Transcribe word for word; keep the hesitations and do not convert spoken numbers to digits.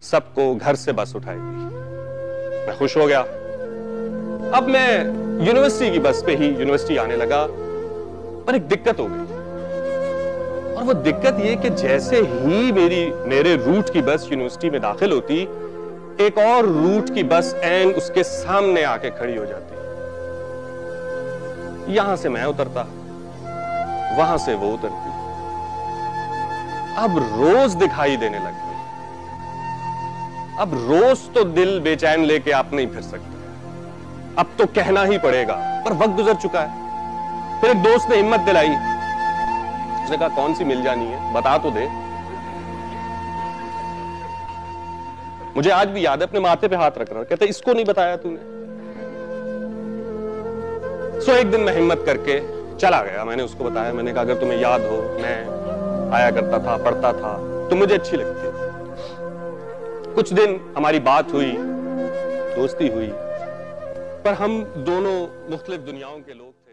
सबको घर से बस उठाएगी। मैं खुश हो गया। अब मैं यूनिवर्सिटी की बस पे ही यूनिवर्सिटी आने लगा, पर एक दिक्कत हो गई। और वो दिक्कत ये कि जैसे ही मेरी मेरे रूट की बस यूनिवर्सिटी में दाखिल होती, एक और रूट की बस एन उसके सामने आके खड़ी हो जाती। यहां से मैं उतरता, वहां से वो उतरती। अब रोज दिखाई देने लग गई। अब रोज तो दिल बेचैन लेके आप नहीं फिर सकते, अब तो कहना ही पड़ेगा, पर वक्त गुजर चुका है। फिर एक दोस्त ने हिम्मत दिलाई, उसने कहा कौन सी मिल जानी है, बता तो दे। मुझे आज भी याद है, अपने माथे पे हाथ रख रहा, कहते इसको नहीं बताया तूने। सो एक दिन मैं हिम्मत करके चला गया, मैंने उसको बताया, मैंने कहा अगर तुम्हें याद हो मैं आया करता था, पढ़ता था, तो मुझे अच्छी लगती। कुछ दिन हमारी बात हुई, दोस्ती हुई, पर हम दोनों मुख्तलिफ दुनियाओं के लोग थे।